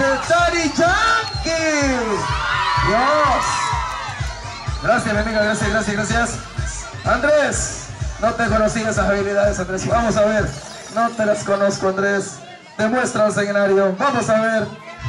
de Daddy Yankee. Dios. Gracias, mi amiga, gracias. Andrés, no te conocí esas habilidades, Andrés. Vamos a ver. No te las conozco, Andrés. Demuestra el escenario. Vamos a ver.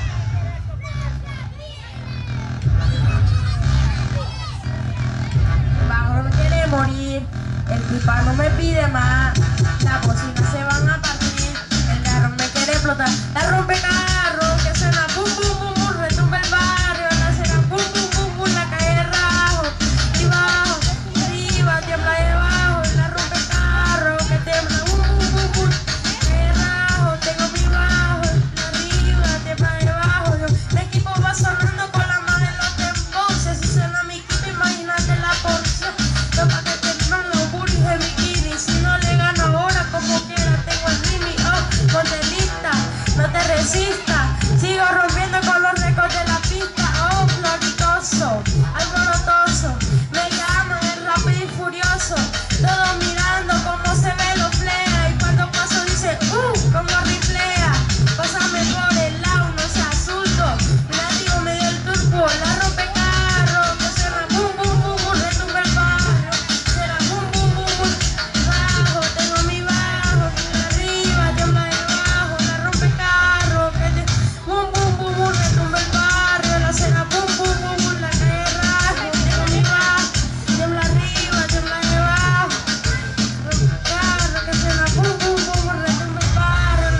El bajo no quiere morir. El pipa no me pide más. Las bocinas se van a partir. El carro me quiere explotar. La rompe carro que suena bum bum bum bum. Retumba el barrio. La cena bum bum bum bum. La calle rajo y bajo. Arriba tiembla debajo. La rompe carro que tiembla bum bum bum bum. Calle rajo, tengo mi bajo. Arriba tiembla debajo. El equipo va sonando con la mano en los tempos. Si suena mi equipo, imagínate la porción. No pa' que tiemblan los buris de bikini. Si no le gano ahora, como quiera tengo el mini. Oh, ponte lista, no te resistas. Sigo rompiendo con los récords de la pista. Oh, floritoso, alborotoso. Me llaman el rápido y furioso. Todos mirando cómo se ve lo flea. Y cuando paso dice, como riflea. Pásame por el lado, no sea azulto. Nativo me dio el turbo, la rompe carro. Que suena bum bum bum bum, retumba el barrio. Será bum bum bum bum. Bajo, tengo mi bajo. Arriba, tiembla debajo. La rompe carro. Que te bum bum bum bum, retumba el barrio. La cena bum bum bum bum. La calle rajo. Tengo mi bajo. Tiembla arriba, tiembla debajo. Rompe carro. Que suena bum bum bum bum, retumba el barrio.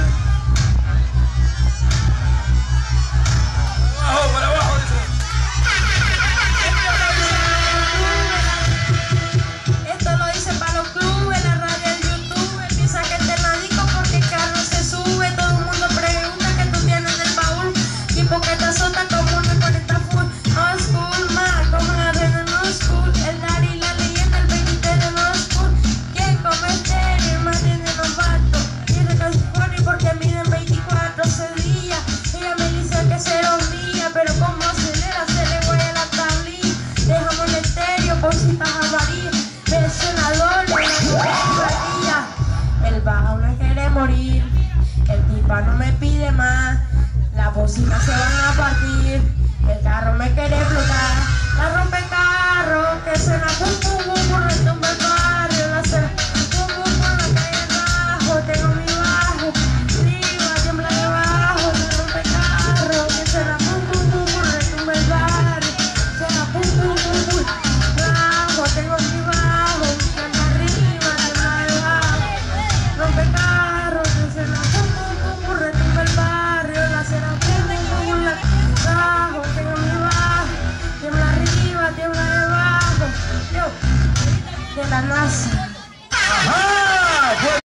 Para abajo, dice. Esto lo dicen para los clubes, la radio, el YouTube. Empieza que te nadico porque el carro se sube. Todo el mundo pregunta que tú tienes del baúl. Tipo que te azota como una 40 full. No school, más como la reina no school. El Daddy, la leyenda, el 23 de no school. ¿Quién come estéreo? Más tiene novato. Tiene casi funny porque miden 24 días. Ella me dice que cero mía, pero como acelera se le huele la tablilla. Dejamos el estéreo, cositas amarillas. Versiona doble, el bajo no quiere morir. El pipa no me pide más. Las bocinas se van a partir. El carro me quiere explotar. La rompe carro que suena bum bum bum bum. Retumba el barrio. La cena bum bum bum. La calle rajo. Tengo mi bajo. Arriba tiembla debajo. La rompe carro que suena bum bum bum bum. Retumba el barrio. Suena bum bum bum bum. Bajo, tengo mi bajo. Tiembla arriba, tiembla debajo. Rompe carro que suena bum bum bum bum. Retumba el barrio. La cena bum bum bum. La bajo, tengo mi bajo. Tiembla arriba, tiembla debajo. Yo, de la NASA.